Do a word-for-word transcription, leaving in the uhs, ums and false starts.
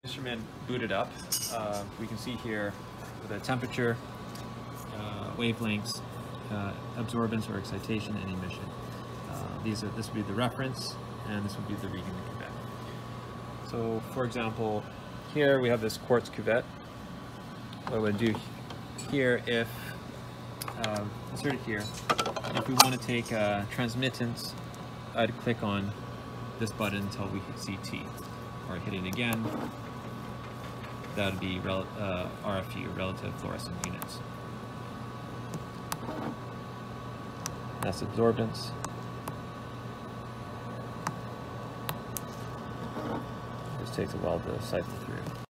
Instrument booted up, uh, we can see here the temperature, uh, wavelengths, uh, absorbance or excitation, and emission. Uh, these are this would be the reference, and this would be the reading the cuvette. So, for example, here we have this quartz cuvette. What I would do here, if uh, inserted here, if we want to take uh, transmittance, I'd click on this button until we hit C T, or hit it again. That would be rel uh, R F U, relative fluorescent units. That's absorbance. This takes a while to cycle through.